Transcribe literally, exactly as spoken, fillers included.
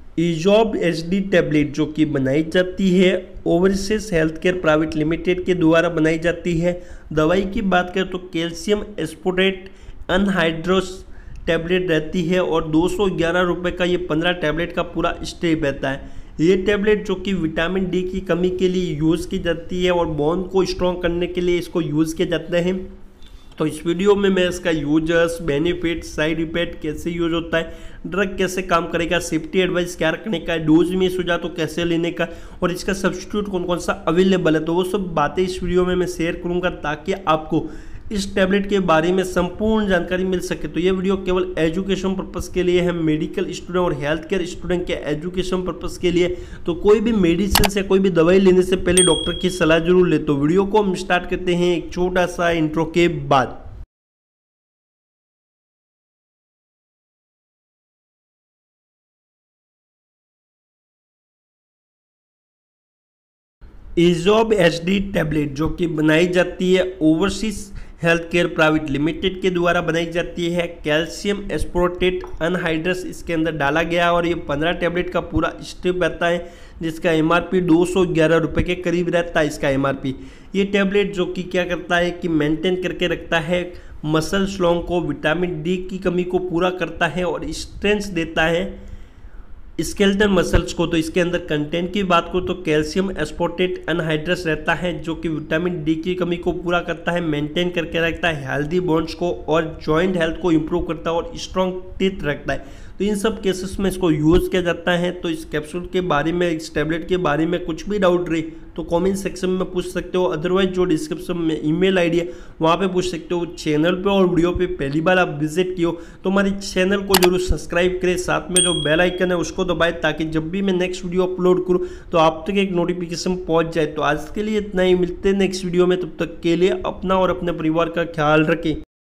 ईजॉब HD tablet जो कि बनाई जाती है overseas health care private limited के द्वारा बनाई जाती है। दवाई की बात करें तो कैल्शियम एस्पोर्टेट अनहाइड्रोस टैबलेट रहती है और दो सौ ग्यारह रुपये का ये पंद्रह टैबलेट का पूरा स्टेप रहता है। ये टैबलेट जो कि विटामिन डी की कमी के लिए यूज़ की जाती है और बोन को स्ट्रॉन्ग करने के लिए इसको यूज़ किया जाता है। तो इस वीडियो में मैं इसका यूजर्स, बेनिफिट, साइड इफेक्ट, कैसे यूज होता है, ड्रग कैसे काम करेगा, सेफ्टी एडवाइस क्या रखने का है, डोज मिस हो जाए तो कैसे लेने का और इसका सब्स्टिट्यूट कौन कौन सा अवेलेबल है, तो वो सब बातें इस वीडियो में मैं शेयर करूंगा ताकि आपको इस टैबलेट के बारे में संपूर्ण जानकारी मिल सके। तो ये वीडियो केवल एजुकेशन पर्पस के लिए है, मेडिकल स्टूडेंट और हेल्थ केयर स्टूडेंट के एजुकेशन पर्पस के लिए। तो कोई भी मेडिसिन से कोई भी दवाई लेने से पहले डॉक्टर की सलाह जरूर ले। तो वीडियो को हम स्टार्ट करते हैं एक छोटा सा इंट्रो के बाद। ईजॉब एचडी टैबलेट जो कि बनाई जाती है overseas health care private limited के द्वारा बनाई जाती है। कैल्शियम एस्पोर्टेट अनहाइड्रस इसके अंदर डाला गया और ये पंद्रह टैबलेट का पूरा स्ट्रिप रहता है जिसका एमआरपी दो सौ ग्यारह रुपये के करीब रहता है। इसका एमआरपी ये टैबलेट जो कि क्या करता है कि मेंटेन करके रखता है मसल स्ट्रॉन्ग को, विटामिन डी की कमी को पूरा करता है और स्ट्रेंथ देता है स्केलेटल मसल्स को। तो इसके अंदर कंटेंट की बात करो तो कैल्शियम एस्पोर्टेट अनहाइड्रस रहता है जो कि विटामिन डी की कमी को पूरा करता है, मेंटेन करके रखता है हेल्दी बोन्स को और जॉइंट हेल्थ को इंप्रूव करता है और स्ट्रॉन्ग टीथ रखता है। तो इन सब केसेस में इसको यूज़ किया जाता है। तो इस कैप्सूल के बारे में, इस टैबलेट के बारे में कुछ भी डाउट रही तो कमेंट सेक्शन में पूछ सकते हो, अदरवाइज जो डिस्क्रिप्शन में ईमेल आईडी है वहाँ पे पूछ सकते हो। चैनल पे और वीडियो पे पहली बार आप विजिट किए हो तो हमारे चैनल को जरूर सब्सक्राइब करें, साथ में जो बेल आइकन है उसको दबाएं ताकि जब भी मैं नेक्स्ट वीडियो अपलोड करूँ तो आप तक एक नोटिफिकेशन पहुँच जाए। तो आज के लिए इतना ही, मिलते हैं नेक्स्ट वीडियो में, तब तक के लिए अपना और अपने परिवार का ख्याल रखें।